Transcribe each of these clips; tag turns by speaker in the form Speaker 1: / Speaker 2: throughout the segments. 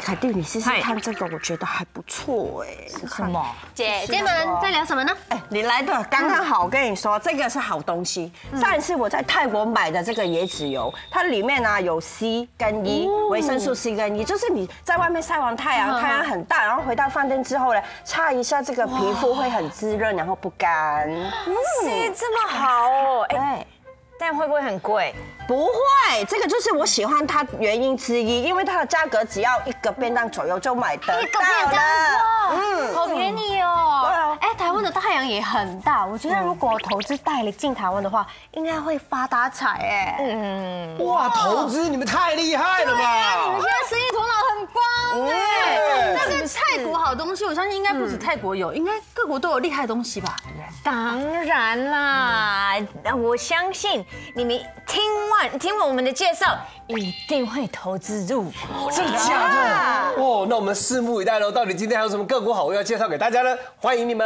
Speaker 1: 凯蒂，你试试看这个，我觉得还不错哎。
Speaker 2: 什么？
Speaker 3: 姐姐们在聊什么呢？
Speaker 1: 哎，你来的刚刚好，我跟你说，这个是好东西。上一次我在泰国买的这个椰子油，它里面呢有 C 跟 E， 维生素 C 跟 E， 就是你在外面晒完太阳，太阳很大，然后回到饭店之后呢，擦一下这个皮肤会很滋润，然后不干。
Speaker 2: 是这么好哦，
Speaker 1: 哎。
Speaker 2: 但会不会很贵？
Speaker 1: 不会，这个就是我喜欢它原因之一，因为它的价格只要1个便当左右就买得到了。
Speaker 3: 1个便当，好便宜哦。对啊。哎，台湾的太阳也很大，我觉得如果投资代理进台湾的话，应该会发大财哎。
Speaker 4: 哇，投资你们太厉害了吧！
Speaker 3: 你们现在生意头脑很棒哎。那个泰国好东西，我相信应该不止泰国有，应该各国都有厉害的东西吧？
Speaker 2: 当然啦，我相信你们听完我们的介绍，一定会投资入股。
Speaker 4: 真的假的？哦，那我们拭目以待喽。到底今天还有什么个股好物要介绍给大家呢？欢迎你们！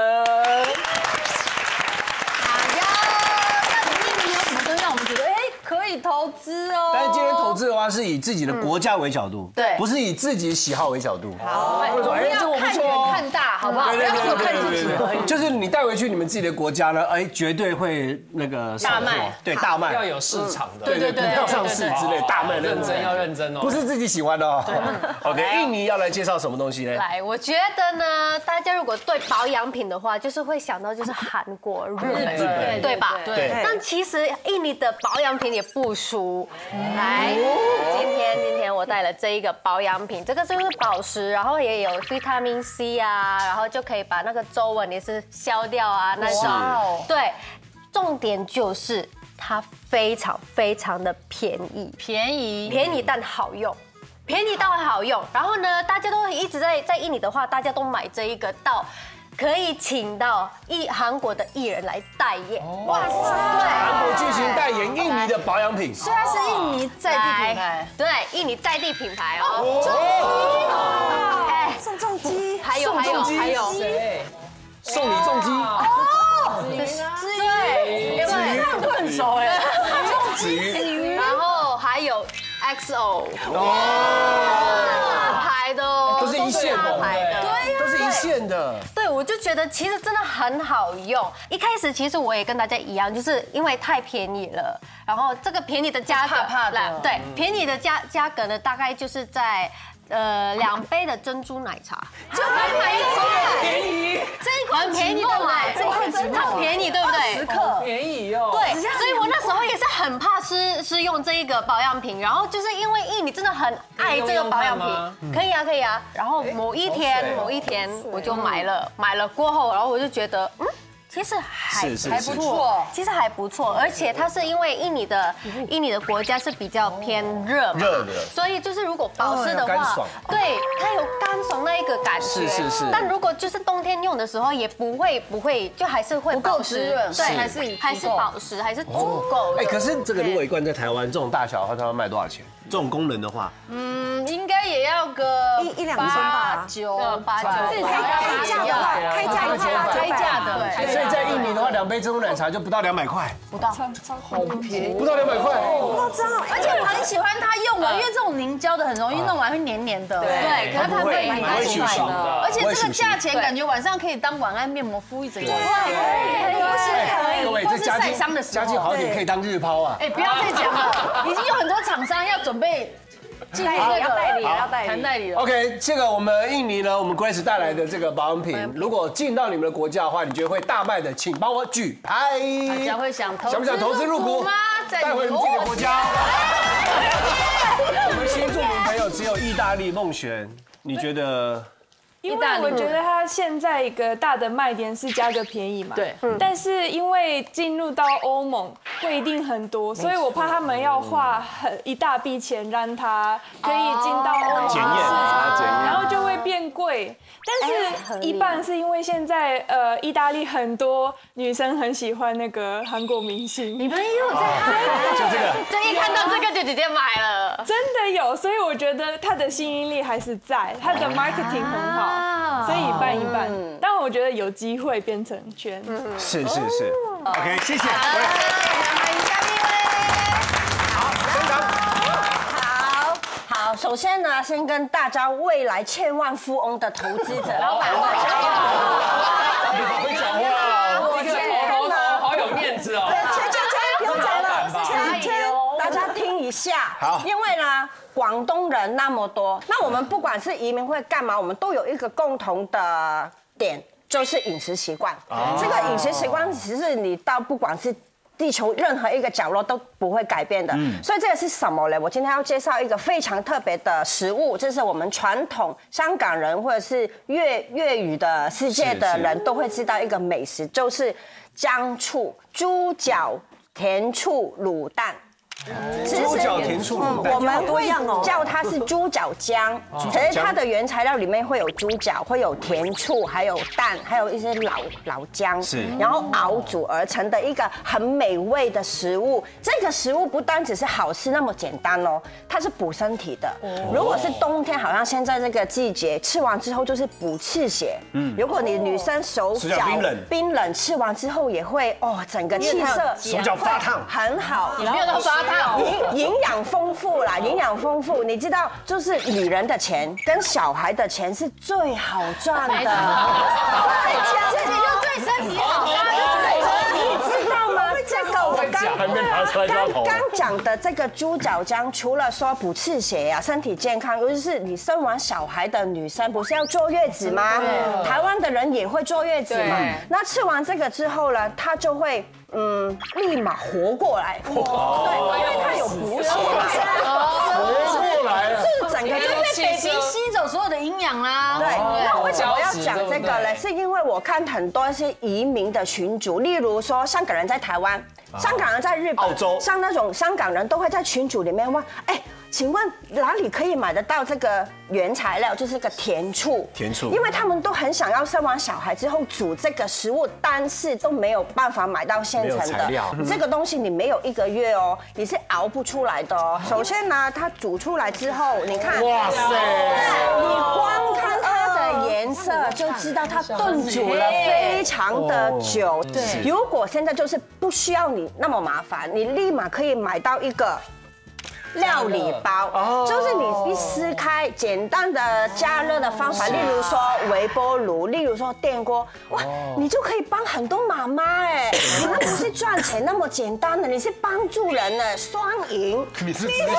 Speaker 3: 可以投资哦，
Speaker 4: 但是今天投资的话是以自己的国家为角度，
Speaker 3: 对，
Speaker 4: 不是以自己喜好为角度。
Speaker 3: 好，我们要看远看大，好不好？不要只看自己。
Speaker 4: 就是你带回去你们自己的国家呢，哎，绝对会那个
Speaker 3: 大卖，
Speaker 4: 对，大卖
Speaker 5: 要有市场的，
Speaker 4: 对，股票上市之类大卖，
Speaker 5: 认真要认真哦，
Speaker 4: 不是自己喜欢的哦。OK， 印尼要来介绍什么东西呢？
Speaker 3: 来，我觉得呢，大家如果对保养品的话，就是会想到就是韩国、日本，对吧？
Speaker 4: 对。
Speaker 3: 但其实印尼的保养品也不输。来，今天我带了这一个保养品，这个就是宝石，然后也有 vitamin C 啊，然后就可以把那个皱纹也是消掉啊那种。对，重点就是它非常的便宜但好用。便宜到好用，然后呢，大家都一直在印尼的话，大家都买这一个到。可以请到韩国的艺人来代言，哇塞！
Speaker 4: 韩国巨星代言印尼的保养品，
Speaker 3: 虽然是印尼在地品牌，对，印尼在地品牌哦。哎，送重机，还有，
Speaker 5: 谁？
Speaker 4: 送你重机哦，
Speaker 3: 对，他们很熟哎，
Speaker 4: 子瑜，
Speaker 3: 然后还有 XO， 大牌的哦，
Speaker 4: 都是一线的，
Speaker 3: 对，
Speaker 4: 都是一线的。
Speaker 3: 对，我就觉得其实真的很好用。一开始其实我也跟大家一样，就是因为太便宜了，然后这个便宜的价格，对，便宜的价格呢，大概就是在2杯的珍珠奶茶就可以买一支，
Speaker 5: 便宜，
Speaker 3: 这一款便宜对不对？这一款真的便宜对不对？10克，
Speaker 5: 便宜哦。
Speaker 3: 对，所以我那时候也是很怕吃用这一个保养品，然后就是因为印尼真的很爱这个保养品，可以啊。然后某一天我就买了过后，然后我就觉得其实还不错，其实还不错，而且它是因为印尼的国家是比较偏热的，所以就是如果保湿的话，对，它有干爽那一个感觉，
Speaker 4: 是。
Speaker 3: 但如果就是冬天用的时候，也不会，就还是会保湿，对，还是保湿，还是足够。
Speaker 4: 哎，可是这个如果一罐在台湾这种大小的话，它要卖多少钱？这种功能的话，
Speaker 3: 应该也要个
Speaker 1: 1-2千吧
Speaker 3: ，8、9，
Speaker 1: 自己开价的话，开价的，
Speaker 4: 所以在印尼的话，2杯珍珠奶茶就不到200块，
Speaker 3: 不到，
Speaker 5: 好便宜，
Speaker 4: 不到200块，
Speaker 6: 而且我很喜欢它用完，因为这种凝胶的很容易弄完会黏黏的。
Speaker 3: 对，可是它会
Speaker 4: 不会咻咻的，
Speaker 6: 而且这个价钱感觉晚上可以当晚安面膜敷一整夜。
Speaker 4: 各位，这
Speaker 6: 晒伤的时候，
Speaker 4: 家境好一点可以当日抛啊。
Speaker 6: 哎，不要再讲了，已经有很多厂商要准备进入那个谈代理了。
Speaker 4: OK， 这个我们印尼呢，我们 Grace 带来的这个保养品，如果进到你们的国家的话，你觉得会大卖的，请帮我举牌。
Speaker 6: 大家会想
Speaker 4: 不想投资入股
Speaker 6: 吗？
Speaker 4: 带回你们自己的国家。我们新住民朋友只有意大利梦璇，你觉得？
Speaker 7: 因为我觉得它现在一个大的卖点是价格便宜嘛，对，但是因为进入到欧盟会一定很多，所以我怕他们要花一大笔钱让它可以进到欧盟市场，然后就会变贵。但是一半是因为现在意大利很多女生很喜欢那个韩国明星，
Speaker 3: 你们也有在看，
Speaker 4: 就这个，
Speaker 3: 这一看到这个就直接买了，
Speaker 7: 真的有，所以我觉得它的吸引力还是在，它的 marketing 很好，所以一半一半。但我觉得有机会变成圈，
Speaker 4: 是 ，OK， 谢谢。
Speaker 2: 好，首
Speaker 1: 首先呢，先跟大家未来千万富翁的投资者老板们
Speaker 5: 你好会讲话，
Speaker 1: 我觉得
Speaker 5: 好有面子哦。
Speaker 1: 不用讲了，大家听一下。
Speaker 4: 好，
Speaker 1: 因为呢，广东人那么多，那我们不管是移民会干嘛，我们都有一个共同的点，就是饮食习惯。这个饮食习惯其实你到不管是地球任何一个角落都不会改变的。所以这个是什么呢？我今天要介绍一个非常特别的食物，这是我们传统香港人或者是粤语的世界的人都会知道一个美食，就是姜醋猪脚甜醋卤蛋。
Speaker 4: 猪脚甜醋卤蛋，
Speaker 1: 我们会叫它是猪脚姜，可是它的原材料里面会有猪脚，会有甜醋，还有蛋，还有一些老姜，然后熬煮而成的一个很美味的食物。这个食物不单只是好吃那么简单哦，它是补身体的。如果是冬天，好像现在这个季节，吃完之后就是补气血。如果你女生手脚冰冷，吃完之后也会整个气色
Speaker 4: 手脚发烫，
Speaker 1: 很好。
Speaker 6: 也没有到发烫。
Speaker 1: 营养丰富啦，营养丰富。你知道，就是女人的钱跟小孩的钱是最好赚的。
Speaker 6: 自己就对身体好。
Speaker 1: 你知道吗？这个我刚讲的这个猪脚姜，除了说补气血呀、身体健康，尤其是你生完小孩的女生，不是要坐月子吗？台湾的人也会坐月子嘛。那吃完这个之后呢，她就会立马活过来。对，因为它有补血嘛。
Speaker 4: 活过来了，
Speaker 1: 就是整个就
Speaker 6: 被 baby 吸走所有的营养啦。
Speaker 1: 对，那为什么要讲这个呢？是因为我看很多是移民的群组，例如说香港人在台湾，香港人在日本、
Speaker 4: 澳洲，
Speaker 1: 像那种香港人都会在群组里面问，请问哪里可以买得到这个原材料？就是个甜醋。甜醋，因为他们都很想要生完小孩之后煮这个食物，但是都没有办法买到现成的。这个东西你没有1个月哦，你是熬不出来的哦。首先呢，它煮出来之后，你看，哇塞，你光看它的颜色就知道它炖煮了非常的久。对，如果现在就是不需要你那么麻烦，你立马可以买到一个料理包，就是你一撕开，简单的加热的方法，例如说微波炉，例如说电锅，哇，你就可以帮很多妈妈你那不是赚钱那么简单的，你是帮助人的双赢。
Speaker 4: 你是直销？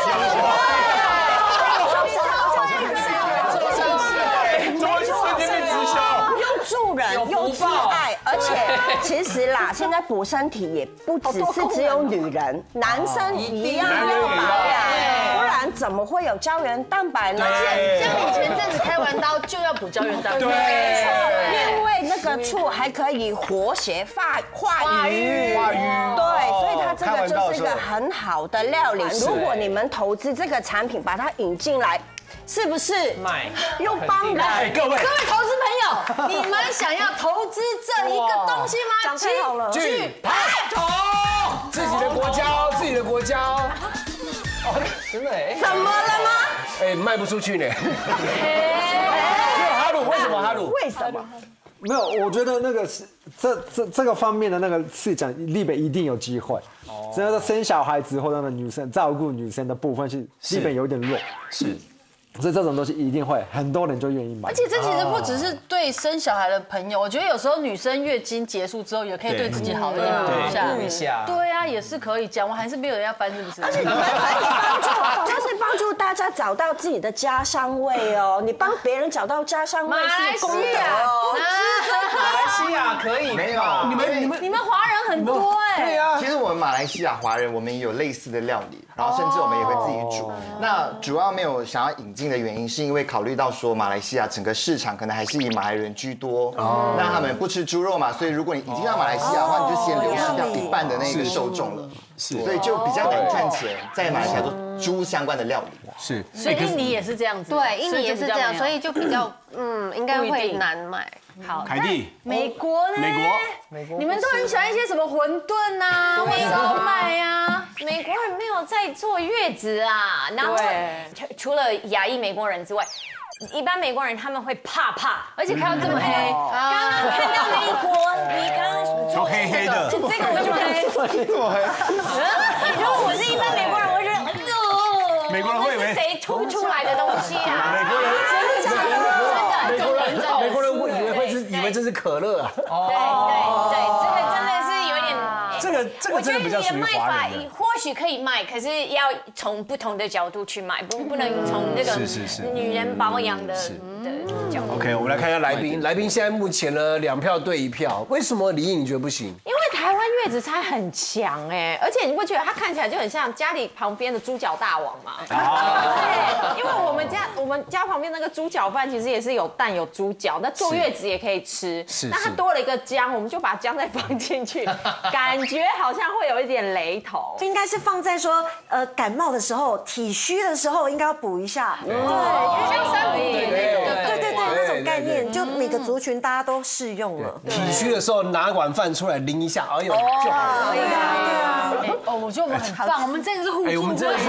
Speaker 4: 助人又自爱，
Speaker 1: 而且其实啦，现在补身体也不只有女人，男生一样要保养，不然怎么会有胶原蛋白呢？
Speaker 6: 像你前阵子开完刀就要补胶原蛋白，
Speaker 1: 因为那个醋还可以活血化瘀，对，所以它这个就是一个很好的料理。如果你们投资这个产品，把它引进来。是不是又帮人？
Speaker 4: 各位
Speaker 6: 投资朋友，你们想要投资这一个东西吗？
Speaker 1: 讲太好了，
Speaker 4: 去拍投自己的国家，自己的国家。
Speaker 5: 真的
Speaker 1: 怎么了吗？
Speaker 4: 卖不出去呢。哈鲁，为什么哈鲁？
Speaker 1: 为什么？
Speaker 8: 没有，我觉得那个是这个方面的那个是讲立北一定有机会。只要是生小孩子或者那女生照顾女生的部分是立北有点弱。是。所以这种东西一定会很多人就愿意买，
Speaker 6: 而且这其实不只是对生小孩的朋友，我觉得有时候女生月经结束之后也可以对自己好一点，
Speaker 5: 补一下。
Speaker 6: 对啊，也是可以讲，我还是没有人要搬，是不是？
Speaker 1: 而且你们可以帮助，就是帮助大家找到自己的家乡味哦。你帮别人找到家乡味是功德哦。
Speaker 5: 马来西亚可以
Speaker 9: 没有？
Speaker 6: 你们华人很多
Speaker 9: 对啊，其实我们马来西亚华人，我们也有类似的料理，然后甚至我们也会自己煮。那主要没有想要引进的原因，是因为考虑到说马来西亚整个市场可能还是以马来人居多，那他们不吃猪肉嘛，所以如果你引进到马来西亚的话，你就先流失掉一半的那个受众了，所以就比较难赚钱，在马来西亚做猪相关的料理。
Speaker 4: 是，
Speaker 6: 所以印尼也是这样子，
Speaker 3: 对，印尼也是这样，所以就比较应该会难买。
Speaker 2: 好，
Speaker 4: 凯蒂，
Speaker 6: 美国呢？
Speaker 5: 美国，
Speaker 6: 你们都很喜欢一些什么馄饨啊、烧麦啊。
Speaker 2: 美国人没有在坐月子啊，然后除了亚裔美国人之外，一般美国人他们会怕，
Speaker 6: 而且看到这么黑。
Speaker 2: 刚刚看到那一锅，你刚刚
Speaker 4: 都黑黑的，
Speaker 2: 这个我就黑，
Speaker 9: 这么黑。
Speaker 2: 如果我是一般美国人，我会觉得
Speaker 4: 美国人会以为
Speaker 2: 谁吐出来的东西啊？
Speaker 4: 美国人
Speaker 2: 真的，
Speaker 4: 美国人会以为这是可乐啊。
Speaker 2: 对，这个真的是有点。
Speaker 4: 这个真的比较属于华人的。
Speaker 2: 或许可以卖，可是要从不同的角度去卖，不能从那个女人保养的角度。
Speaker 4: OK， 我们来看一下来宾。来宾现在目前呢2票对1票，为什么李毅你觉得不行？
Speaker 3: 因为台湾月子餐很强哎，而且你会觉得它看起来就很像家里旁边的猪脚大王嘛。对，因为我们家旁边那个猪脚饭其实也是有蛋有猪脚，那坐月子也可以吃。那它多了一个姜，我们就把姜再放进去，感觉好像会有一点雷同。
Speaker 10: 应该是放在说感冒的时候、体虚的时候应该要补一下。对，
Speaker 3: 像三补点那种。
Speaker 10: 对，那种概念，就每个族群大家都适用了。
Speaker 4: 体虚的时候拿碗饭出来淋一下，哎呦就好了。
Speaker 10: 对啊。
Speaker 6: 哦，我觉得我们很棒，我们真的是互助会。
Speaker 4: 我们真的是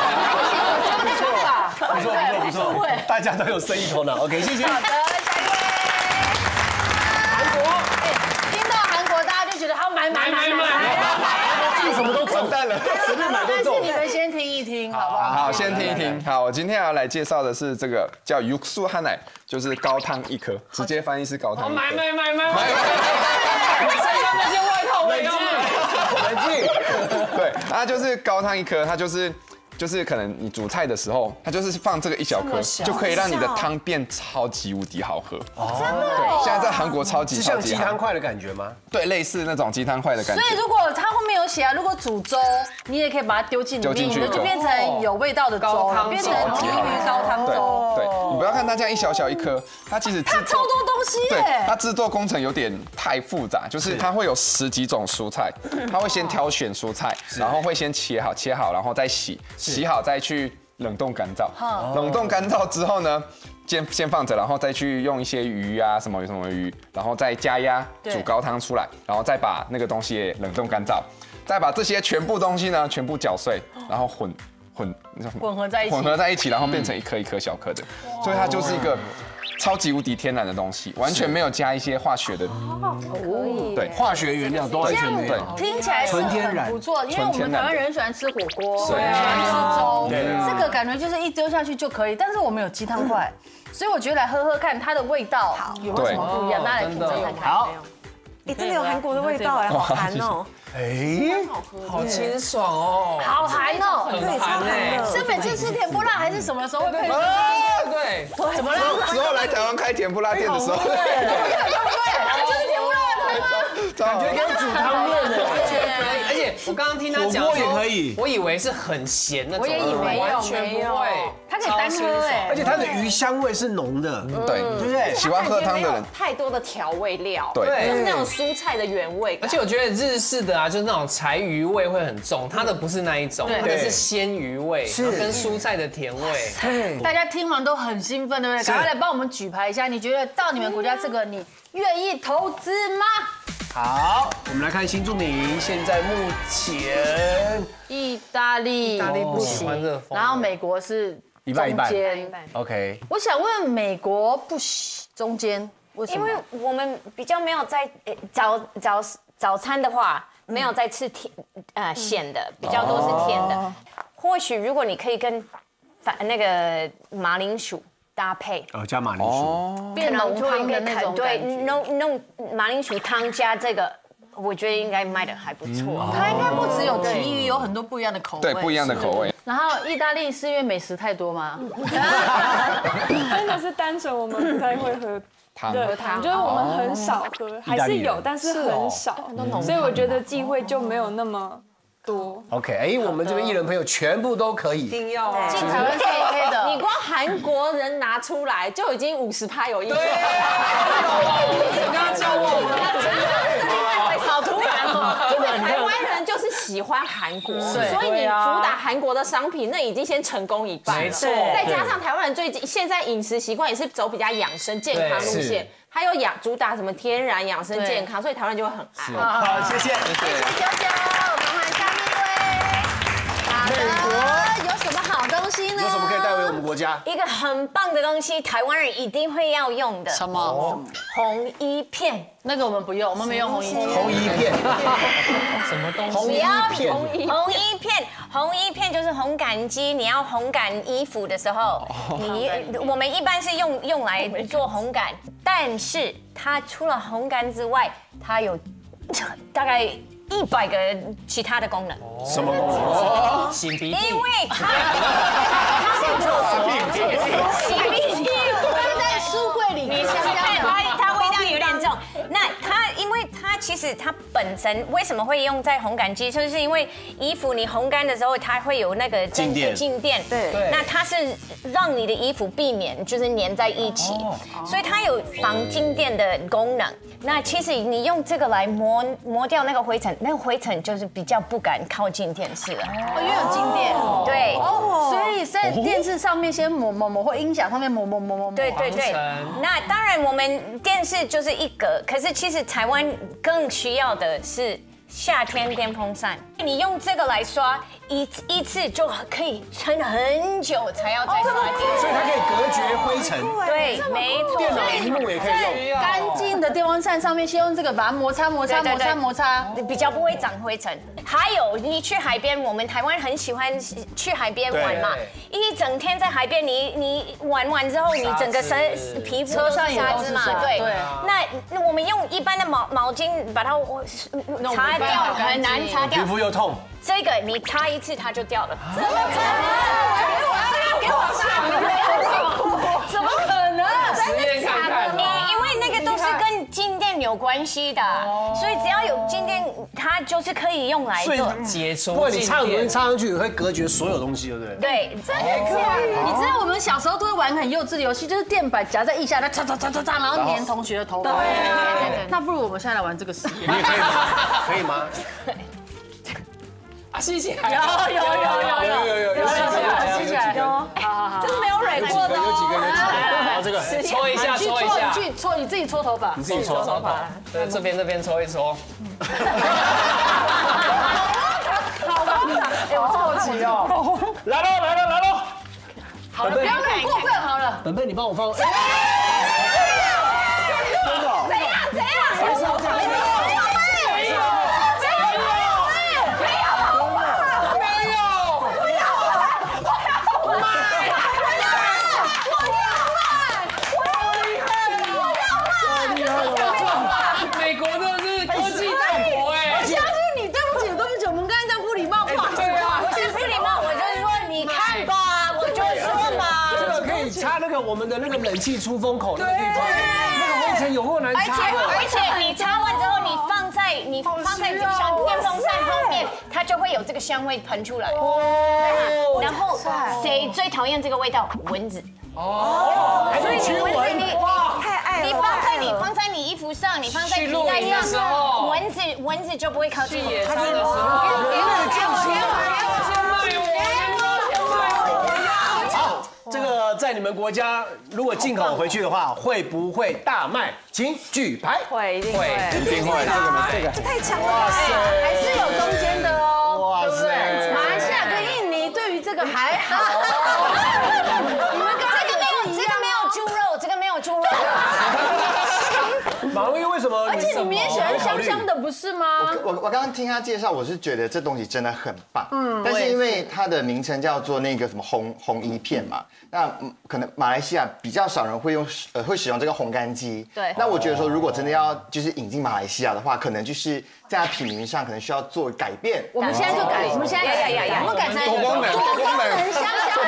Speaker 4: 不错，大家都有生意头脑。OK， 谢谢。
Speaker 6: 好的，下一位。韩国，听到韩国大家就觉得好买，
Speaker 4: 什么都完蛋了，随便买都中。
Speaker 6: 但是你们先听一听，好不好？
Speaker 11: 好，先听一听。好，我今天要来介绍的是这个叫육수 한 알，就是高汤一颗，直接翻译是高汤一颗。买！我身上那件外套我也要买。冷静。对，它就是高汤一颗，它就是可能你煮菜的时候，它就是放这个1小颗，就可以让你的汤变超级无敌好喝。
Speaker 10: 真的？
Speaker 11: 对，现在在韩国超级
Speaker 4: 是像鸡汤块的感觉吗？
Speaker 11: 对，类似那种鸡汤块的感觉。
Speaker 6: 所以如果它后面有写啊，如果煮粥，你也可以把它丢进里面，就变成有味道的粥，变成鲫鱼高汤粥。
Speaker 11: 对，你不要看它这样1小一颗，它其实
Speaker 6: 它超多东西
Speaker 11: 对，
Speaker 6: 耶。
Speaker 11: 它制作工程有点太复杂，就是它会有10几种蔬菜，它会先挑选蔬菜，然后会先切好，然后再洗好再去冷冻干燥。冷冻干燥之后呢，先放着，然后再去用一些鱼啊什么鱼，然后再加压煮高汤出来，然后再把那个东西也冷冻干燥，再把这些全部东西呢全部搅碎，然后混
Speaker 6: 合在一起，
Speaker 11: 然后变成一颗一颗小颗的，所以它就是一个超级无敌天然的东西，完全没有加一些化学的，对，
Speaker 4: 化学原料都完全没有，
Speaker 6: 听起来是很不错，因为我们台湾人喜欢吃火锅，喜欢吃粥，这个感觉就是一丢下去就可以，但是我们有鸡汤块，所以我觉得来喝喝看它的味道有没有什么不一样，大家来品尝看看。
Speaker 4: 好，
Speaker 10: 真的有韩国的味道哎，好韩哦。
Speaker 5: 好清爽哦，
Speaker 6: 好韩哦，
Speaker 10: 对，超韩的。
Speaker 6: 是每次吃甜不辣还是什么时候会配？
Speaker 5: 对，
Speaker 6: 怎么了？
Speaker 11: 之后来台湾开甜不辣店的时候，
Speaker 6: 对，就是甜不辣的汤吗？
Speaker 4: 感觉跟煮汤面的，
Speaker 5: 而且我刚刚听他讲
Speaker 4: 火锅也可以，
Speaker 5: 我以为是很咸那种，
Speaker 6: 我也以为
Speaker 5: 完全不会，
Speaker 6: 它可以单喝哎，
Speaker 4: 而且它的鱼香味是浓的，
Speaker 11: 对不对？喜欢喝汤的人，
Speaker 3: 太多的调味料，
Speaker 11: 对，
Speaker 3: 就是那种蔬菜的原味。
Speaker 5: 而且我觉得日式的啊，就是那种柴鱼味会很重，它的不是那一种，它的是鲜鱼味，跟蔬菜的甜味。
Speaker 6: 大家听完都很兴奋，对不对？赶快来帮我们举牌一下，你觉得到你们国家这个你愿意投资吗？
Speaker 4: 好，我们来看新住民，现在目前
Speaker 6: 意大利
Speaker 5: 不喜欢热风，
Speaker 6: 然后美国是
Speaker 4: 一半一半
Speaker 6: 中间。
Speaker 4: OK，
Speaker 6: 我想问美国不喜中间，为什么？
Speaker 2: 因为我们比较没有在早餐的话，没有在吃咸的，比较多是甜的。或许如果你可以跟那个马铃薯搭配，
Speaker 4: 加马铃薯，
Speaker 6: 变浓汤的那种
Speaker 2: 对，
Speaker 6: 感觉。
Speaker 2: 弄马铃薯汤加这个，我觉得应该卖的还不错。
Speaker 6: 它应该不只有鲫鱼，有很多不一样的口味。
Speaker 11: 对，不一样的口味。
Speaker 6: 然后意大利是因为美食太多吗？
Speaker 7: 真的是单纯我们不太会喝热汤，就是我们很少喝，还是有，但是很少，所以我觉得机会就没有那么多。
Speaker 4: OK， 我们这边艺人朋友全部都可以，
Speaker 1: 一定要
Speaker 6: 进台湾是 OK 的。
Speaker 3: 你光韩国人拿出来就已经50%有意思。
Speaker 5: 你刚刚教我，
Speaker 3: 好突然哦！因为台湾人就是喜欢韩国，所以你主打韩国的商品，那已经先成功一半了。
Speaker 5: 没错，
Speaker 3: 再加上台湾人最近现在饮食习惯也是走比较养生健康路线，还有主打什么天然养生健康，所以台湾人就会很爱。
Speaker 4: 好，谢谢。
Speaker 6: 九九，我们换下面一位。美国有什么好东西呢？
Speaker 4: 有什么可以带回我们国家？
Speaker 2: 一个很棒的东西，台湾人一定会要用的。
Speaker 6: 什么？
Speaker 2: 红衣片，
Speaker 6: 那个我们不用，我们没用红衣片。
Speaker 4: 红衣片，
Speaker 5: 什么东西？
Speaker 4: 红衣片，
Speaker 2: 红衣片就是烘干机，你要烘干衣服的时候，我们一般是用来做烘干，但是它除了烘干之外，它有大概100个其他的功能。
Speaker 4: 什么功能？
Speaker 5: 擤鼻涕。
Speaker 2: 因为它是洗鼻涕，
Speaker 6: 在书柜里，
Speaker 2: 你想想看，它味道有点重。那因为它其实它本身为什么会用在烘干机，就是因为衣服你烘干的时候，它会有那个静电，对，那它是让你的衣服避免就是粘在一起，所以它有防静电的功能。那其实你用这个来磨掉那个灰尘，那个灰尘就是比较不敢靠近电视了，
Speaker 6: 因为有静电。
Speaker 2: 对，
Speaker 6: 所以在电视上面先磨，或音响上面磨。
Speaker 2: 对。那当然我们电视就是一个，可是其实台湾更需要的是夏天电风扇。你用这个来刷一次就可以撑很久才要再刷一次，
Speaker 4: 所以它可以隔绝灰尘。
Speaker 2: 对，没错。
Speaker 4: 电脑屏幕也可以用。
Speaker 6: 干净的电风扇上面先用这个把它摩擦，
Speaker 2: 比较不会长灰尘。还有你去海边，我们台湾很喜欢去海边玩嘛，一整天在海边，你玩完之后，你整个皮肤都是沙子嘛，对。那我们用一般的毛巾把它擦掉，很难擦掉，
Speaker 4: 皮肤又痛。
Speaker 2: 这个你擦一次它就掉了，
Speaker 6: 怎么可能？给我怎么可能？
Speaker 5: 实验看看。
Speaker 2: 因为那个都是跟静电有关系的，所以只要有静电，它就是可以用来做
Speaker 5: 解除。
Speaker 4: 不过你插很多人插上去，会隔绝所有东西，对不对？
Speaker 2: 对，
Speaker 6: 真的可以。你知道我们小时候都会玩很幼稚的游戏，就是垫板夹在腋下，它擦，然后粘同学的头发。对。那不如我们现在来玩这个实验。
Speaker 4: 你也可以吗？可以吗？
Speaker 5: 啊，吸起来！
Speaker 6: 有，
Speaker 5: 吸起来！
Speaker 6: 好，这是没有蕊过的。
Speaker 4: 有几个？
Speaker 5: 好，这个搓一下。
Speaker 6: 你自己搓头发。
Speaker 5: 你自己搓头发。对，这边搓一搓。
Speaker 6: 好夸张！我好奇哦。
Speaker 4: 来喽！
Speaker 6: 好了，不要太过分好了。
Speaker 4: 本本，你帮我放。
Speaker 6: 怎样？
Speaker 5: 美国真的是科技大国哎！
Speaker 6: 我相信你，对不起，我们刚才这样不礼貌话。
Speaker 5: 对啊，
Speaker 2: 不是不礼貌，我就是说你看吧，我就说嘛。
Speaker 4: 这个可以插那个我们的那个冷气出风口那个地方，那个灰尘有够难擦的。
Speaker 2: 而且你擦完之后，你放在像电风扇后面，它就会有这个香味喷出来。然后谁最讨厌这个味道？蚊子。所以你蚊子
Speaker 10: 太爱了。
Speaker 2: 你放在你衣服上，你放在皮带上，蚊子就不会靠近你。
Speaker 5: 它就是
Speaker 4: 好，这个在你们国家如果进口回去的话，会不会大卖？请举牌。
Speaker 7: 会，一定会。
Speaker 10: 这太强了。
Speaker 6: 哇塞，还是有中间的哦。
Speaker 4: 哇塞，
Speaker 6: 马来西亚跟印尼对于这个还好。你们跟
Speaker 2: 这个没有猪肉。
Speaker 4: 马威为什么？
Speaker 6: 而且你们也喜欢香香的，不是吗？
Speaker 9: 我刚刚听他介绍，我是觉得这东西真的很棒。但是因为它的名称叫做那个什么红衣片嘛，那可能马来西亚比较少人会使用这个烘干机。
Speaker 6: 对。
Speaker 9: 那我觉得说，如果真的要就是引进马来西亚的话，可能就是在它品名上可能需要做改变。
Speaker 6: 我们现在就改，我们现在改成
Speaker 11: 多功能
Speaker 6: 香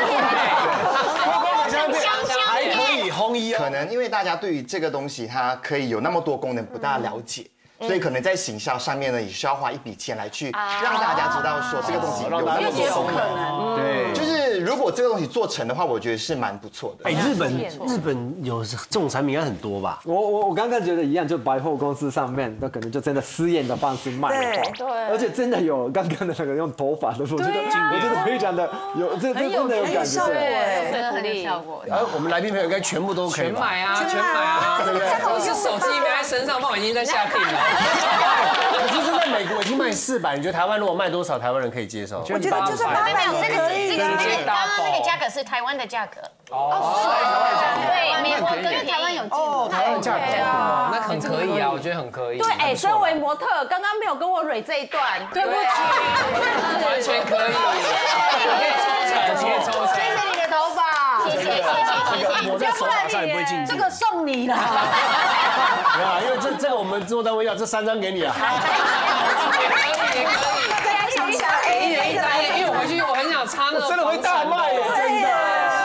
Speaker 6: 片。
Speaker 4: 还可以烘衣，
Speaker 9: 可能因为大家对于这个东西它可以有那么多功能不大了解，所以可能在行销上面呢，也需要花一笔钱来去让大家知道说这个东西有那么多功能。对，就是如果这个东西做成的话，我觉得是蛮不错的。
Speaker 4: 哎，日本有这种产品应该很多吧？
Speaker 8: 我刚刚觉得一样，就百货公司上面，那可能就真的试验的方式卖的，对，而且真的有刚刚的那个用头发的，我觉得非常的有，这真的有感觉，
Speaker 6: 对，真的很有效果。
Speaker 4: 然后我们来宾朋友应该全部都可以
Speaker 5: 全买啊，对不对？我是手机没在身上，我已经在下定了。
Speaker 4: 可是在美国已经卖400，你觉得台湾如果卖多少台湾人可以接受？
Speaker 10: 我觉得就是800
Speaker 2: 没有，这个刚刚那个价格是台湾的价格。 对，美国跟
Speaker 6: 台湾有进
Speaker 4: 哦，台湾价格
Speaker 5: 那很可以啊，我觉得很可以。
Speaker 3: 对，哎，身为模特，刚刚没有跟我蕊这一段，对不起，
Speaker 5: 完全可以，可以抽成。
Speaker 6: 谢谢你的头发，
Speaker 2: 谢谢。
Speaker 4: 抹在手法上也不会进去。
Speaker 6: 这个送你了。
Speaker 4: 没有啊，因为这个我们制作单位要，这3张给你啊。
Speaker 5: 也可以。
Speaker 3: 想想，
Speaker 5: 一人一张，因为我回去我很想插那个，
Speaker 4: 真的会大卖耶，真的。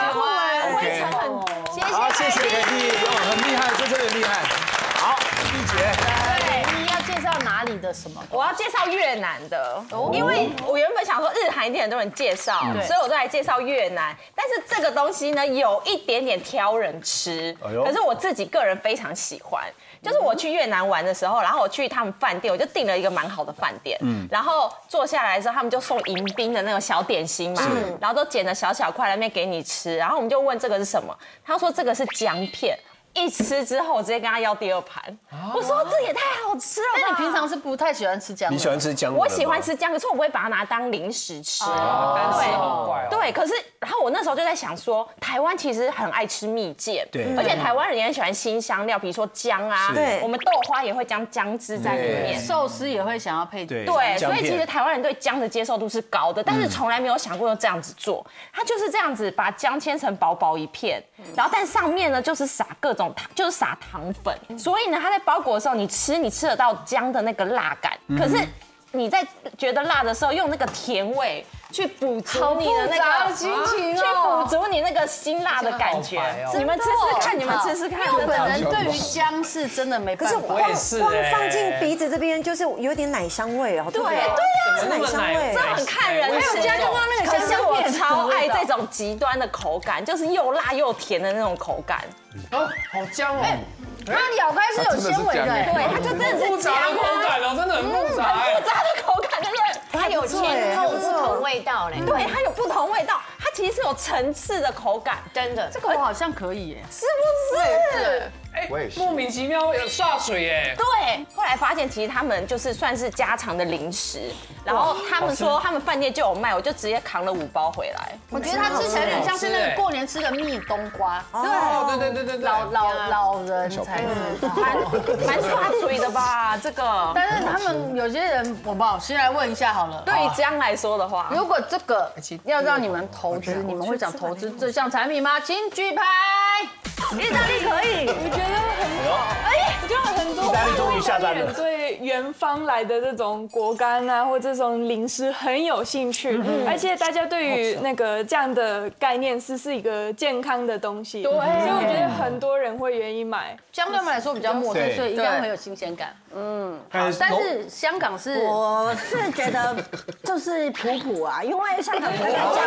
Speaker 3: OK，
Speaker 4: 好，谢谢凯蒂，很厉害，这真的很厉害。好，丽姐，
Speaker 6: 你要介绍哪里的什么？
Speaker 3: 我要介绍越南的，因为我原本想说日韩一定很多人介绍，所以我都来介绍越南。但是这个东西呢，有一点点挑人吃，可是我自己个人非常喜欢。就是我去越南玩的时候，然后我去他们饭店，我就订了一个蛮好的饭店，然后坐下来之后，他们就送迎宾的那种小点心嘛，然后都剪了小小块在那边给你吃，然后我们就问这个是什么，他说这个是姜片。一吃之后，我直接跟他要第2盘。我说这也太好吃了吧！
Speaker 6: 那你平常是不太喜欢吃姜？
Speaker 4: 你喜欢吃姜？
Speaker 3: 我喜欢吃姜，可是我不会把它拿当零食吃。对，可是然后我那时候就在想说，台湾其实很爱吃蜜饯，对，而且台湾人也很喜欢新香料，比如说姜啊，对，我们豆花也会将姜汁在里面，
Speaker 6: 寿司也会想要配
Speaker 3: 对，所以其实台湾人对姜的接受度是高的，但是从来没有想过要这样子做。他就是这样子把姜切成薄薄一片，然后但上面呢就是撒各种就是撒糖粉，所以呢，它在包裹的时候，你吃得到姜的那个辣感，可是你在觉得辣的时候，用那个甜味去补足你的那个
Speaker 6: 心情，
Speaker 3: 去补足你那个辛辣的感觉。你们吃吃看，你们吃吃看。
Speaker 6: 因为我本人对于姜是真的没办法，
Speaker 10: 可是光放进鼻子这边就是有点奶香味哦。
Speaker 3: 对
Speaker 10: 啊，是奶香味，
Speaker 3: 这很看人吃。还有刚刚那个姜香片，超爱这种极端的口感，就是又辣又甜的那种口感。
Speaker 5: 哦，好姜哦！
Speaker 6: 它咬开是有纤维的，
Speaker 3: 对，它就真的是
Speaker 5: 复杂的口感哦，真的很复杂，
Speaker 3: 很复杂的口感，真的。
Speaker 2: 它有前后不同味道嘞，
Speaker 3: 对，它有不同味道，它其实是有层次的口感，
Speaker 2: 真的。
Speaker 6: 这个我好像可以耶，
Speaker 3: 是不是？
Speaker 5: 哎，莫名其妙有刷水耶。
Speaker 3: 对，后来发现其实他们就是算是家常的零食，然后他们说他们饭店就有卖，我就直接扛了5包回来。
Speaker 6: 我觉得它吃起来有点像是那个过年吃的蜜冬瓜。
Speaker 5: 对，
Speaker 6: 老人才知道，
Speaker 3: 蛮刷嘴的吧？这个。
Speaker 6: 但是他们有些人，我不好，先来问一下好了。
Speaker 3: 对于姜来说的话，
Speaker 6: 如果这个要让你们投资，你们会想投资这项产品吗？请举牌。
Speaker 3: 意大利可以，
Speaker 7: 我觉得很好。哎，我觉得很多
Speaker 4: 意大利终于下单了。
Speaker 7: 对原方来的这种果干啊，或这种零食很有兴趣，而且大家对于那个这样的概念是一个健康的东西，对，所以我觉得很多人会愿意买。
Speaker 6: 姜对我们来说比较陌生，所以应该很有新鲜感。好，但是香港是，
Speaker 1: 我是觉得就是普普啊，因为香港的姜。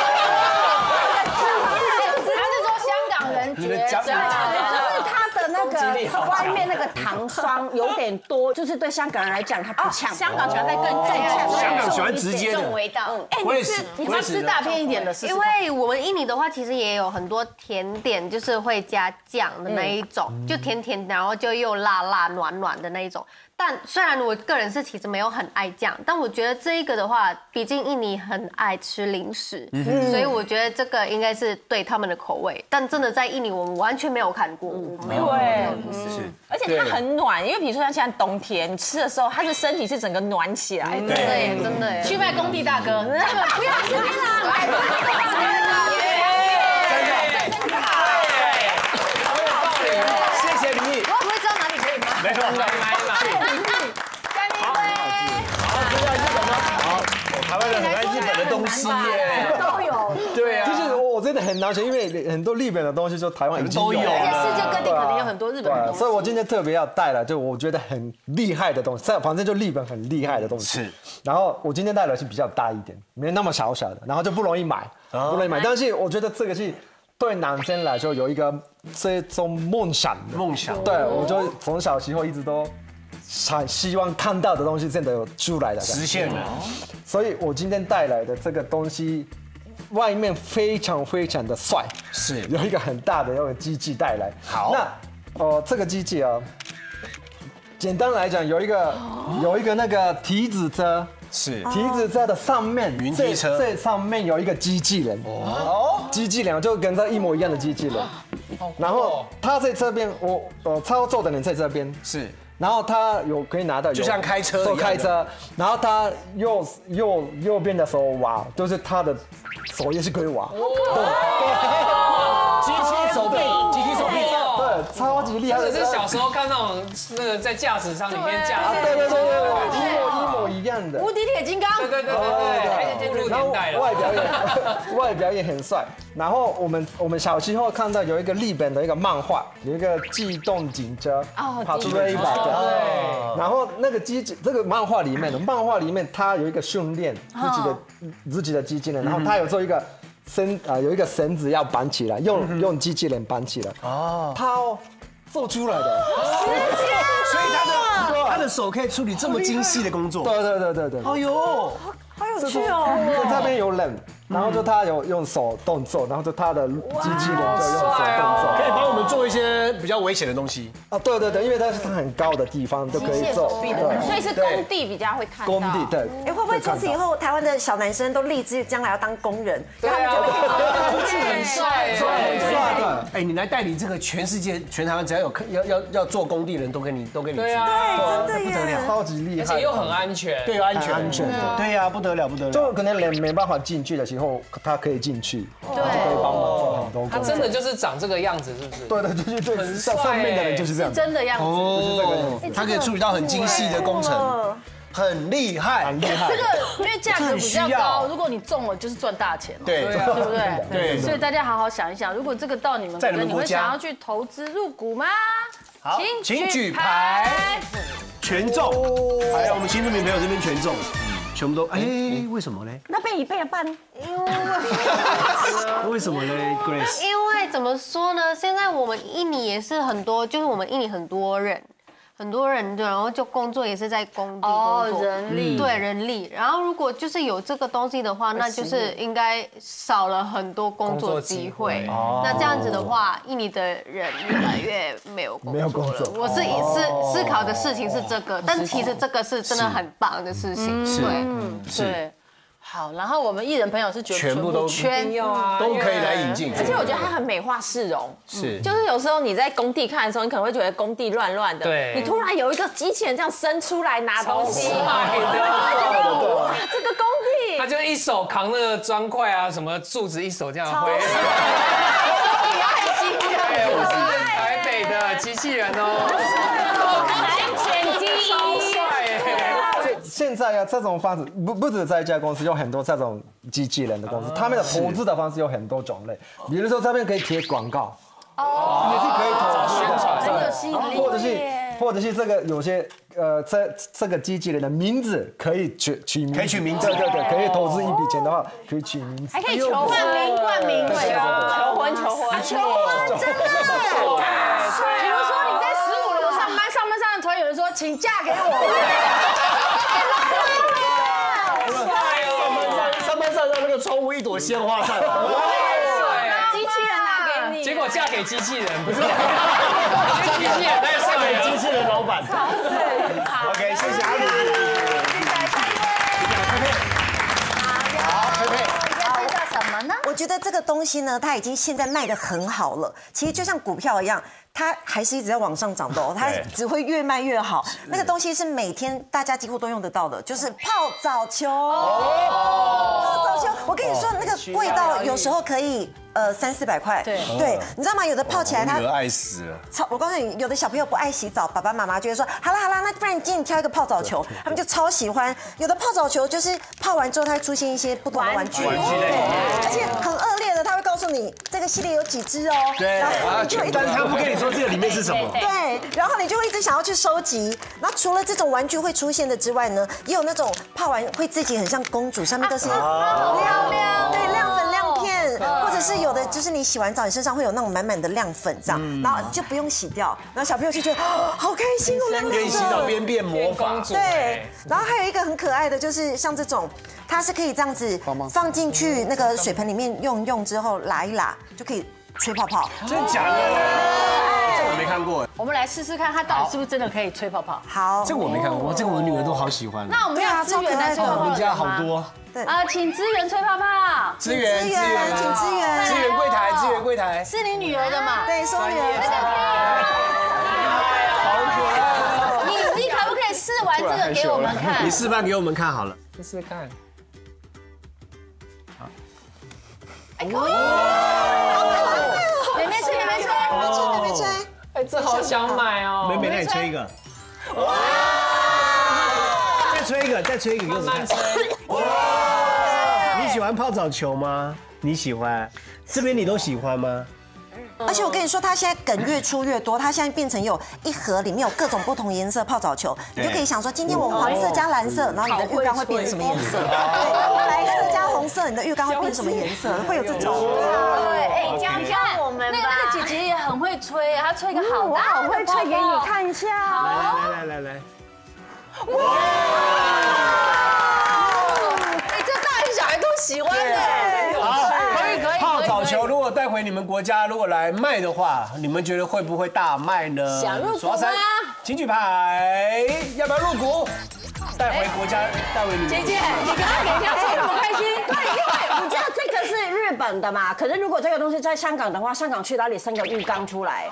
Speaker 6: 他是说香港人觉得，
Speaker 1: 就是它的那个外面那个糖霜有点多，就是对香港人来讲它不呛。
Speaker 3: 香港喜欢再更呛，
Speaker 4: 香港喜欢直接的
Speaker 2: 重味道。
Speaker 6: 哎，你要吃大片一点的，
Speaker 3: 因为我们印尼的话，其实也有很多甜点，就是会加酱的那一种，就甜甜的，然后就又辣辣暖暖的那一种。但虽然我个人是其实没有很爱酱，但我觉得这一个的话，毕竟印尼很爱吃零食，所以我觉得这个应该是对他们的口味。但真的在印尼，我们完全没有看过，没有零食，而且它很暖，因为比如说像现在冬天，你吃的时候，它的身体是整个暖起来的，对，真的。
Speaker 6: 去卖工地大哥，
Speaker 3: 不要吃啦，买工地大哥。
Speaker 4: 谢谢你。
Speaker 6: 我不会知道哪里可以买，
Speaker 4: 没错，台湾人很爱日本的东西耶，
Speaker 6: 都有。
Speaker 4: 对啊，
Speaker 8: 其实我真的很难想，因为很多日本的东西就台湾已经有，
Speaker 6: 而且世界各地可能有很多日本的东西。
Speaker 8: 所以我今天特别要带来，就我觉得很厉害的东西，反正就日本很厉害的东西。
Speaker 4: 是。
Speaker 8: 然后我今天带来是比较大一点，没那么小小的，然后就不容易买，不容易买。但是我觉得这个是对男生来说有一个这种梦想。对，我就从小时候一直都希望看到的东西，真的有出来了，
Speaker 4: 实现了。
Speaker 8: 所以我今天带来的这个东西，外面非常非常的帅，
Speaker 4: 是
Speaker 8: 有一个很大的有个机器带来。
Speaker 4: 好，
Speaker 8: 那这个机器啊，简单来讲有一个那个体脂车。
Speaker 4: 是
Speaker 8: 体脂车的上面，
Speaker 4: 云梯车
Speaker 8: 这上面有一个机器人哦， 机器人，就跟这一模一样的机器人。然后他在这边，我操作的人在这边
Speaker 4: 是。
Speaker 8: 然后他可以拿到，
Speaker 4: 就像开车一样
Speaker 8: 开车，然后他右边的手挖，就是他的手也是可以挖。
Speaker 4: 机器手臂，
Speaker 8: 对，超级厉害。
Speaker 5: 这是小时候看那种那个在驾驶舱里面驾驶，
Speaker 8: 对，一模一样的。
Speaker 6: 无敌铁金刚，
Speaker 5: 对，
Speaker 8: 然后外表也很帅。然后我们小时候看到有一个日本的一个漫画，有一个机动警车跑出了一把对。然后那个这个漫画里面它有一个训练自己的机器人，然后它有做一个有一个绳子要绑起来，用机器人绑起来。哦，它做出来的，
Speaker 4: 所以他的手可以处理这么精细的工作。
Speaker 8: 对。
Speaker 4: 哎呦，
Speaker 10: 好有趣哦！
Speaker 8: 这边有人，然后就他有用手动作，然后就他的机器人就用手动作，
Speaker 4: 可以帮我们做一些比较危险的东西。
Speaker 8: 啊，对，因为它是很高的地方都可以做，
Speaker 2: 所以是工地比较会看到。
Speaker 8: 工地对。
Speaker 10: 哎，会不会从此以后台湾的小男生都立志将来要当工人？然后他们就会
Speaker 5: 机器很帅，
Speaker 4: 很帅的。哎，你来代理这个全世界全台湾只要有要做工地的人都跟你
Speaker 5: 对啊，
Speaker 10: 对，真的耶，
Speaker 8: 超级厉害，
Speaker 5: 而且又很安全，
Speaker 4: 对，安全，对呀，不得了。
Speaker 8: 就可能人没办法进去的时候，他可以进去，就可以帮忙做很多工作。
Speaker 5: 他真的就是长这个样子，是不是？
Speaker 8: 对，就是上面的人就是这样，
Speaker 6: 真的样子，
Speaker 8: 就是这个样子。
Speaker 4: 他可以处理到很精细的工程，很厉害。
Speaker 6: 这个因为价格比较高，如果你中了就是赚大钱了，
Speaker 4: 对
Speaker 6: 不对？
Speaker 4: 对，
Speaker 6: 所以大家好好想一想，如果这个到你们国家，你会想要去投资入股吗？
Speaker 4: 好，请举牌，全中。还有我们新住民朋友这边全中。全部都为什么呢？
Speaker 1: 那边一半，
Speaker 4: 为什么呢 ，Grace？
Speaker 3: 因为怎么说呢？现在我们印尼也是很多，就是我们印尼很多人，然后就工作也是在工地工作，
Speaker 6: 人力
Speaker 3: 对人力。然后如果就是有这个东西的话，那就是应该少了很多工作机会。那这样子的话，印尼的人越来越没有工作了。我是思考的事情是这个，但其实这个是真的很棒的事情。
Speaker 6: 对。好，然后我们艺人朋友是觉得
Speaker 4: 全部都都可以来引进，
Speaker 2: 而且我觉得它很美化市容，
Speaker 4: 是，
Speaker 2: 就是有时候你在工地看的时候，你可能会觉得工地乱乱的，
Speaker 5: 对，
Speaker 2: 你突然有一个机器人这样伸出来拿东西，哇，这个工地，
Speaker 5: 他就一手扛那个砖块啊，什么柱子，一手这样挥。我是台北的机器人哦，
Speaker 2: 全机超帅
Speaker 8: 耶！现在啊，这种方式不止在一家公司有很多这种机器人的公司，他们的投资的方式有很多种类，比如说这边可以贴广告，也是可以投资的，
Speaker 6: 很有吸引力，
Speaker 8: 或者是这个有些这个机器人的名字可以取名，
Speaker 4: 可以取名字，
Speaker 8: 对，可以投资一笔钱的话，可以取名字，
Speaker 2: 还可以求冠名，求婚，
Speaker 3: 真的。
Speaker 6: 比如说你在15楼上班，突然有人说请嫁给我，
Speaker 4: 上班上那个窗户一朵鲜花上，
Speaker 2: 机器人拿给你，
Speaker 5: 结果嫁给机器人，不是？机器人太帅了，
Speaker 4: 机器人老板。OK， 谢谢阿里。
Speaker 10: 佩佩，这叫什么呢？我觉得这个东西呢，它已经现在卖得很好了。其实就像股票一样，它还是一直在往上涨的哦，它只会越卖越好。那个东西是每天大家几乎都用得到的，就是泡澡球。泡澡球，我跟你说，那个味道有时候可以300-400块。对，你知道吗？有的泡起来它
Speaker 4: 女儿爱死了。
Speaker 10: 我告诉你，有的小朋友不爱洗澡，爸爸妈妈就会说，好啦，那不然你今天挑一个泡澡球，他们就超喜欢。有的泡澡球就是泡完之后，它会出现一些不同的玩具，而且很恶劣的，他会告诉你这个系列有几只哦。
Speaker 4: 对，但是他不跟你说这个里面是什么。
Speaker 10: 对，然后你就会一直想要去收集。然后除了这种玩具会出现的之外呢，也有那种泡完会自己很像公主，上面都是亮，对，亮粉亮片，或者是有的就是你洗完澡，你身上会有那种满满的亮粉这样，然后就不用洗掉，然后小朋友就觉得好开心哦，亮亮的。
Speaker 4: 边洗澡边变魔法。
Speaker 10: 对，然后还有一个很可爱的，就是像这种，它是可以这样子放进去那个水盆里面用之后拉一拉，就可以吹泡泡。
Speaker 4: 真的假的？这我没看过。
Speaker 6: 我们来试试看，它到底是不是真的可以吹泡泡？
Speaker 10: 好，
Speaker 4: 这个我没看过，这个我女儿都好喜欢。
Speaker 6: 那我们要资源来吹泡泡。
Speaker 4: 我们家好多。
Speaker 6: 请支援吹泡泡，
Speaker 4: 支援，
Speaker 10: 请支援，
Speaker 4: 支援柜台，
Speaker 6: 是你女儿的嘛？
Speaker 10: 对，是我女儿
Speaker 6: 的。你可不可以试完这个给我们看？
Speaker 4: 你示范给我们看好了，
Speaker 5: 试试看。
Speaker 6: 妹妹吹，
Speaker 5: 哎，这好想买哦！
Speaker 4: 妹妹，那你吹一个。哇！再吹一个给我们看。哇！你喜欢泡澡球吗？你喜欢？这边你都喜欢吗？
Speaker 10: 而且我跟你说，它现在梗越出越多，它现在变成有一盒，里面有各种不同颜色泡澡球，你就可以想说，今天我黄色加蓝色，然后你的浴缸会变成什么颜色？对，白色加红色，你的浴缸会变什么颜色？会有这种。
Speaker 3: 对，教我们吧。
Speaker 6: 那个姐姐也很会吹，她吹个好大，
Speaker 1: 我会吹给你看一下。
Speaker 4: 来。
Speaker 6: 哇！这大人小孩都喜欢的。可以。
Speaker 4: 泡澡球如果带回你们国家，如果来卖的话，你们觉得会不会大卖呢？
Speaker 6: 想入股吗？
Speaker 4: 请举牌，要不要入股？带回国家，带回你们。
Speaker 6: 姐姐，你刚刚给人家吹那么开心，
Speaker 1: 对，因为你知道这个是日本的嘛，可是如果这个东西在香港的话，香港去哪里生个浴缸出来？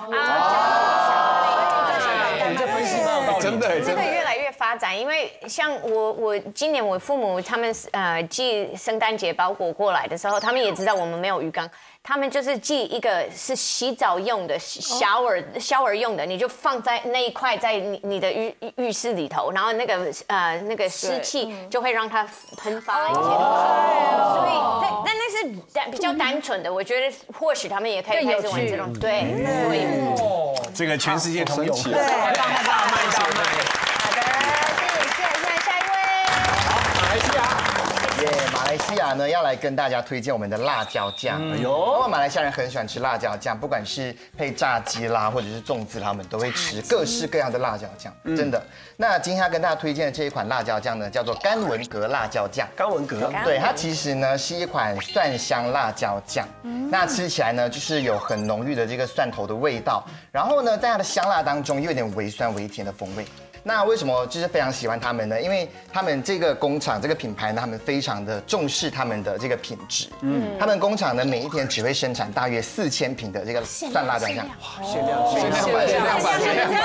Speaker 4: 你这分析蛮有道理，真的。
Speaker 2: 这个越来越发展，因为像我今年我父母他们寄圣诞节包裹过来的时候，他们也知道我们没有浴缸，他们就是寄一个是洗澡用的shower用的，你就放在那一块在你的浴室里头，然后那个湿气就会让它喷发一些东西，所以但那是比较单纯的，我觉得或许他们也可以开始玩这种，对，所以
Speaker 4: 这个全世界通用，
Speaker 10: 对，
Speaker 2: 大卖。好的，谢谢，下一位。
Speaker 4: 好，马来西亚。
Speaker 9: 马来西亚呢要来跟大家推荐我们的辣椒酱。哎呦，因为马来西亚人很喜欢吃辣椒酱，不管是配炸鸡啦，或者是粽子，他们都会吃各式各样的辣椒酱，真的。那今天要跟大家推荐的这一款辣椒酱呢，叫做甘文格辣椒酱。
Speaker 4: 甘文格，
Speaker 9: 对，它其实呢是一款蒜香辣椒酱。那吃起来呢，就是有很浓郁的这个蒜头的味道，然后呢，在它的香辣当中又有点微酸微甜的风味。那为什么就是非常喜欢他们呢？因为他们这个工厂这个品牌呢，他们非常的重视他们的这个品质。他们工厂呢每一天只会生产大约4000瓶的这个蒜辣椒酱。
Speaker 4: 限量版。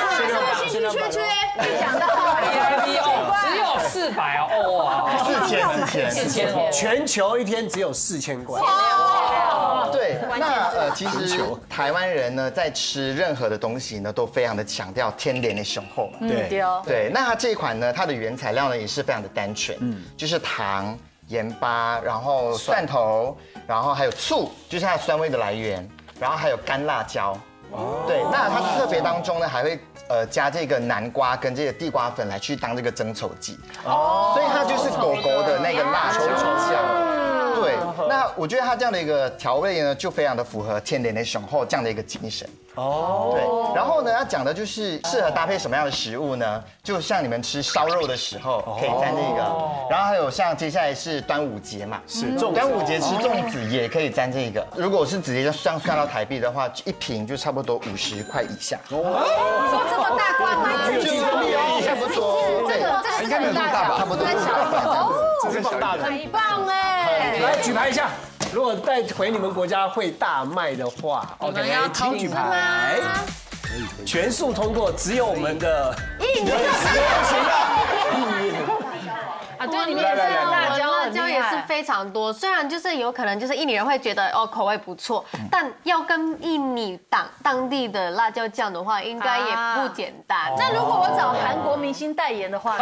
Speaker 6: 没想到
Speaker 5: 只有400哦，哇
Speaker 9: ，4000，
Speaker 4: 全球一天只有4000罐。
Speaker 9: 对，那其实台湾人呢，在吃任何的东西呢，都非常的强调天然的雄厚嘛。对，那它这一款呢，它的原材料呢也是非常的单纯，就是糖、盐巴，然后蒜头，然后还有醋，就是它的酸味的来源，然后还有干辣椒。对，那它特别当中呢还会加这个南瓜跟这个地瓜粉来去当这个增稠剂。所以它就是狗狗的那个辣椒酱。对，那我觉得它这样的一个调味呢，就非常的符合天然的雄厚这样的一个精神。对，然后呢，要讲的就是适合搭配什么样的食物呢？就像你们吃烧肉的时候可以蘸这个，然后还有像接下来是端午节嘛，端午节吃粽子也可以蘸这个。如果是直接算到台币的话，一瓶就差不多50块以下。
Speaker 6: 你说这么大罐吗？
Speaker 9: 差不多，
Speaker 6: 这个
Speaker 9: 应该没有这么大吧？差不多。
Speaker 4: 这是放大的，
Speaker 6: 很棒哎！
Speaker 4: 来举牌一下。如果带回你们国家会大卖的话 ，OK， 请举牌。全数通过，只有我们的印尼不行了。
Speaker 3: 啊，对，里面也是辣椒也是非常多。虽然就是有可能就是印尼人会觉得哦口味不错，但要跟印尼当地的辣椒酱的话，应该也不简单。
Speaker 6: 那如果我找韩国明星代言的话，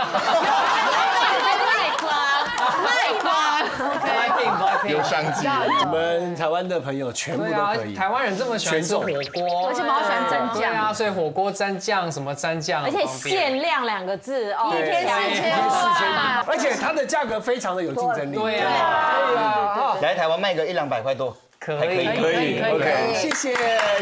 Speaker 3: 卖瓜，
Speaker 9: 有商机。
Speaker 4: 我们台湾的朋友全部都可以。
Speaker 5: 台湾人这么喜欢吃火锅，
Speaker 6: 而且好喜欢蘸酱
Speaker 5: 啊，所以火锅蘸酱什么蘸酱，
Speaker 3: 而且限量2个字哦，
Speaker 6: 一天4000，
Speaker 4: 而且它的价格非常的有竞争力。
Speaker 5: 对啊，
Speaker 9: 来台湾卖个100-200块多，
Speaker 5: 可以
Speaker 4: ，OK， 谢谢。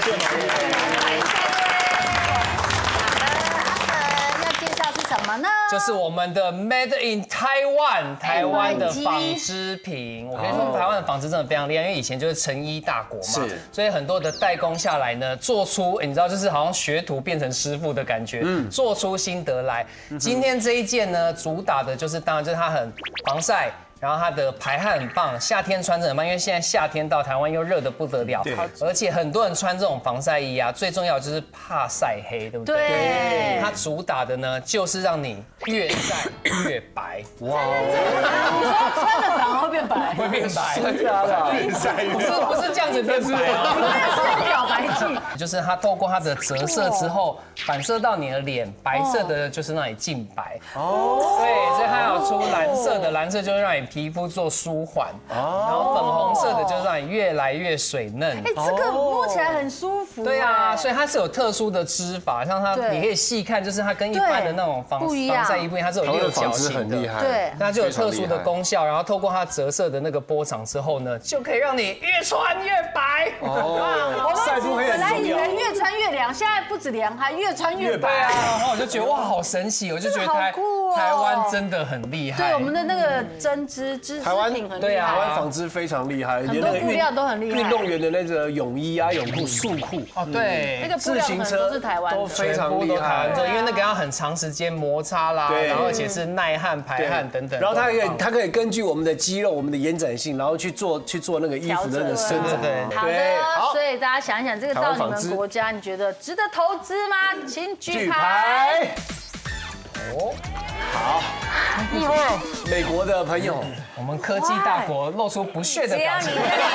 Speaker 6: 什么呢？
Speaker 5: 就是我们的 Made in Taiwan 台湾的纺织品。我跟你说，台湾的纺织真的非常厉害，因为以前就是成衣大国嘛，所以很多的代工下来呢，做出你知道，就是好像学徒变成师傅的感觉，做出心得来。今天这一件呢，主打的就是当然就是它很防晒。 然后它的排汗很棒，夏天穿着很棒，因为现在夏天到台湾又热得不得了，而且很多人穿这种防晒衣啊，最重要的就是怕晒黑，对不对？
Speaker 6: 对，
Speaker 5: 它主打的呢就是让你越晒越白。哇！
Speaker 6: 你说穿了反而会变白？
Speaker 5: 会变白，
Speaker 4: 越晒越
Speaker 5: 不是这样子变白啊，
Speaker 6: 是漂白剂，
Speaker 5: 就是它透过它的折射之后反射到你的脸，白色的就是让你净白。哦，对，所以它有出蓝色的，蓝色就是让你皮肤做舒缓，然后粉红色的就是让你越来越水嫩。
Speaker 6: 哎，这个摸起来很舒服。
Speaker 5: 对啊，所以它是有特殊的织法，像它你可以细看，就是它跟一般的那种防晒衣不一样，它是有六角形的，
Speaker 6: 对，
Speaker 5: 那就有特殊的功效，然后透过它折射的那个波长之后呢，就可以让你越穿越白。
Speaker 6: 哦，晒肤本来以为越穿越凉，现在不止凉，还越穿越白。
Speaker 5: 然后我就觉得哇，好神奇，我就觉得台湾真的很厉害。
Speaker 6: 对，我们的那个针织品很厉害。
Speaker 4: 对啊，台湾纺织非常厉害，
Speaker 6: 很多布料都很厉害。
Speaker 4: 运动员的那个泳衣啊、泳裤、束裤，
Speaker 5: 哦对，
Speaker 6: 那个布料很多都是台湾，
Speaker 4: 都非常厉害。
Speaker 5: 因为那个要很长时间摩擦啦，然后而且是耐汗、排汗等等。
Speaker 4: 然后它可以根据我们的肌肉、我们的延展性，然后去做那个衣服的那个伸展。
Speaker 6: 好的，所以大家想一想，这个到你们国家，你觉得值得投资吗？请举牌。
Speaker 4: 哦，好，美国的朋友，
Speaker 5: 我们科技大国露出不屑的表情。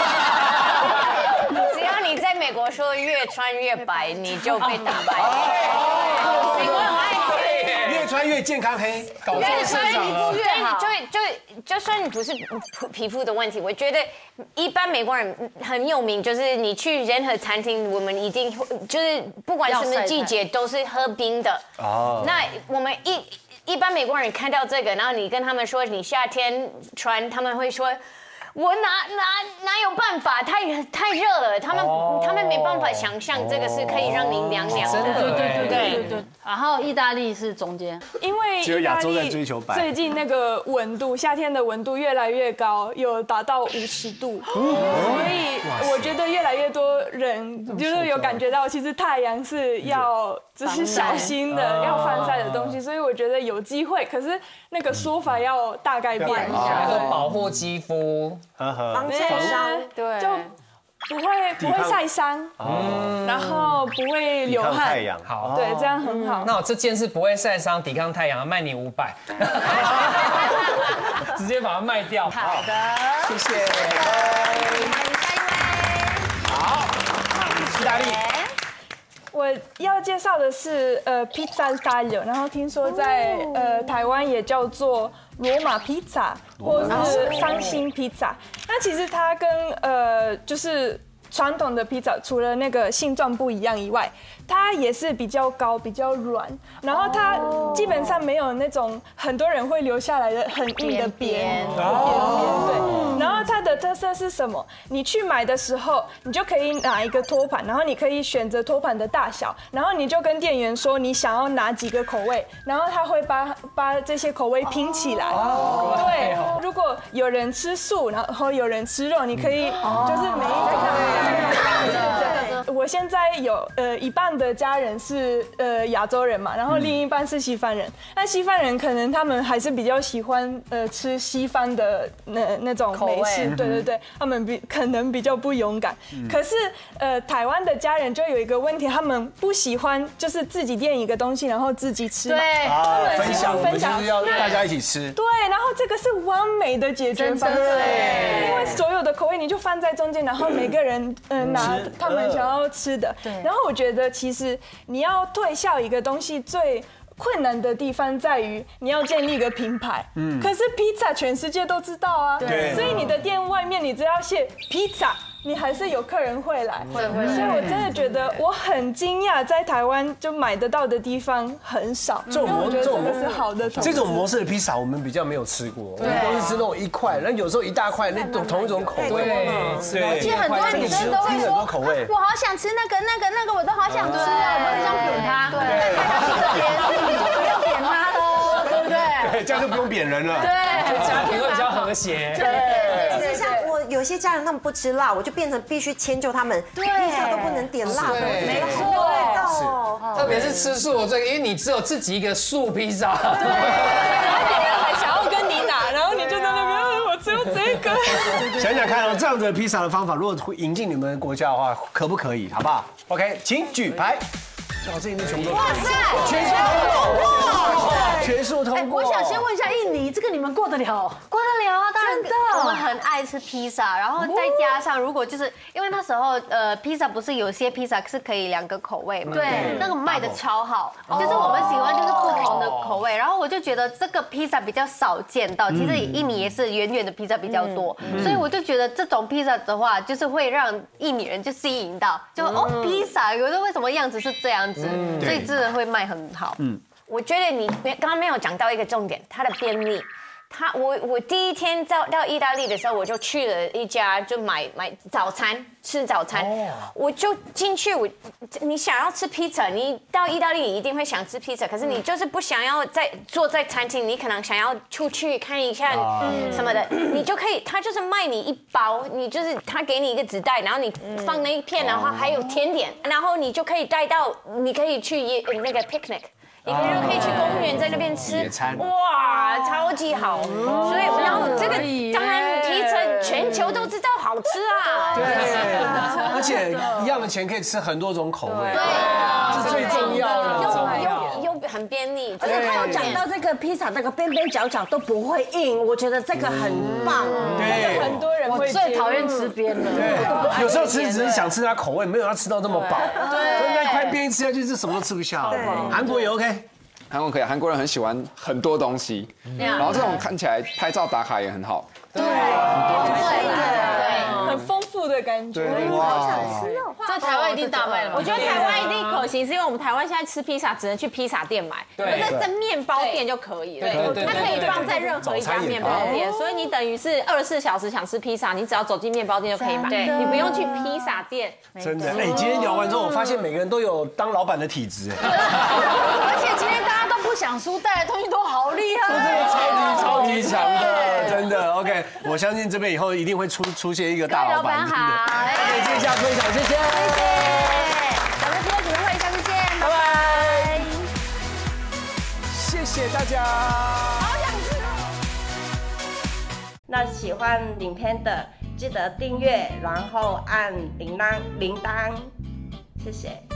Speaker 2: 只要你在美国说越穿越白，你就被打败。
Speaker 4: 越穿越健康黑，
Speaker 2: 搞错市场了。就算你不是皮肤的问题，我觉得一般美国人很有名，就是你去任何餐厅，我们一定就是不管什么季节都是喝冰的。哦，那我们一般美国人看到这个，然后你跟他们说你夏天穿，他们会说。我哪有办法？太热了，他们没办法想象这个是可以让您凉凉的。
Speaker 5: 真的，
Speaker 6: 对。然后意大利是中间，
Speaker 7: 因为
Speaker 4: 只有亚洲在追求白。
Speaker 7: 最近那个温度，夏天的温度越来越高，有达到50度，所以我觉得越来越多人就是有感觉到，其实太阳是要就是小心的，要防晒的东西，所以我觉得有机会。可是那个说法要大概变一下，
Speaker 5: 保护肌肤。
Speaker 10: 防晒伤，
Speaker 7: 对，就不会晒伤，然后不会流汗，
Speaker 4: 太阳，
Speaker 5: 好，
Speaker 7: 对，这样很好。
Speaker 5: 那我这件是不会晒伤、抵抗太阳，卖你500，直接把它卖掉。
Speaker 6: 好的，
Speaker 4: 谢谢。好，意大利。
Speaker 7: 我要介绍的是Pizza Stadio， 然后听说在台湾也叫做罗马披萨或是3星披萨。那其实它跟就是传统的披萨除了那个形状不一样以外，它也是比较高、比较软，然后它基本上没有那种很多人会留下来的很硬的边，对。然后它的特色是什么？你去买的时候，你就可以拿一个托盘，然后你可以选择托盘的大小，然后你就跟店员说你想要哪几个口味，然后他会把这些口味拼起来。对，如果有人吃素，然后有人吃肉，你可以就是每一种。我现在有一半的家人是亚洲人嘛，然后另一半是西方人。那西方人可能他们还是比较喜欢吃西方的那种美食，对，他们可能比较不勇敢。可是台湾的家人就有一个问题，他们不喜欢就是自己点一个东西然后自己吃，
Speaker 6: 对，
Speaker 7: 他们
Speaker 4: 分享，我们就是要大家一起吃。
Speaker 7: 对，然后这个是完美的解决方式，因为所有的口味你就放在中间，然后每个人拿他们想要吃的。然后我觉得其实你要推销一个东西最困难的地方在于你要建立一个品牌，可是披萨全世界都知道啊，所以你的店外面你只要写披萨，你还是有客人会来，所以我真的觉得我很惊讶，在台湾就买得到的地方很少，因为我觉得这个是好的。
Speaker 4: 这种模式的披萨我们比较没有吃过，我们都是吃那种1块，然后有时候1大块那种同一种口味，
Speaker 6: 对，其实很多女生都会说，我好想吃那个，我都好想吃啊，我很想扁他，对，你就不要扁他喽，对不对？
Speaker 4: 对，这样就不用扁人了，
Speaker 5: 对，家庭会比较和谐。
Speaker 10: 对，其实像有些家人他们不吃辣，我就变成必须迁就他们，披萨都不能点辣的，
Speaker 6: 没错，
Speaker 10: 味道。
Speaker 5: 特别是吃素，因为你只有自己一个素披萨，
Speaker 7: 然后别人还想要跟你拿，然后你就在那边我
Speaker 4: 想想看哦，这样子的披萨的方法，如果会引进你们国家的话，可不可以？好不好 ？OK， 请举牌。哇，这已经全部都哇塞，全数通过。
Speaker 6: 我想先问一下印尼，这个你们过得了？
Speaker 3: 过得了啊，当然
Speaker 6: 真的。
Speaker 3: 我们很爱吃披萨，然后再加上如果就是因为那时候披萨不是有些披萨是可以2个口味嘛？
Speaker 6: 对，
Speaker 3: 那个卖的超好，就是我们喜欢就是不同的口味，然后我就觉得这个披萨比较少见到，其实印尼也是圆圆的披萨比较多，所以我就觉得这种披萨的话，就是会让印尼人就吸引到，就披萨，有的为什么样子是这样子，所以真的会卖很好。
Speaker 2: 我觉得你刚刚没有讲到一个重点，它的便利。我第一天到意大利的时候，我就去了一家就买早餐吃早餐，我就进去你想要吃披萨，你到意大利你一定会想吃披萨，可是你就是不想要坐在餐厅，你可能想要出去看一下什么的，你就可以，他就是卖你一包，你就是他给你一个纸袋，然后你放那一片，然后还有甜点，然后你就可以带到，你可以去那个 picnic。一个人可以去公园，在那边吃，哇，超级好。所以，然后这个当然披萨全球都知道好吃啊。
Speaker 4: 对，而且一样的钱可以吃很多种口味，
Speaker 2: 对，
Speaker 4: 是最重要的。
Speaker 2: 又很便利，
Speaker 1: 而且他有讲到这个披萨那个边边角角都不会硬，我觉得这个很棒。
Speaker 4: 对，
Speaker 7: 很多人会
Speaker 6: 最讨厌吃边的，
Speaker 4: 对，有时候吃只是想吃它口味，没有要吃到那么饱。对，那块边一吃下去是什么都吃不下。韩国也 OK。
Speaker 11: 韩国可以，韩国人很喜欢很多东西，然后这种看起来拍照打卡也很好。
Speaker 7: 对，很丰富的感觉。
Speaker 6: 好想吃哦！在台湾一定大卖了。
Speaker 12: 我觉得台湾一定可行，是因为我们台湾现在吃披萨只能去披萨店买，在面包店就可以了。它可以放在任何一家面包店，所以你等于是24小时想吃披萨，你只要走进面包店就可以买，你不用去披萨店。
Speaker 4: 真的，哎，今天聊完之后，我发现每个人都有当老板的体质，
Speaker 6: 而且今天大家都不想输，带来东西都好厉害，
Speaker 4: 真的超级强的，真的 OK。我相信这边以后一定会出现一个大老板。
Speaker 3: 好，
Speaker 4: 谢谢下分享，谢谢，
Speaker 3: 咱们今天组会下次见，
Speaker 4: 拜拜，谢谢大家。
Speaker 1: 好想吃哦。那喜欢影片的记得订阅，然后按铃铛，谢谢。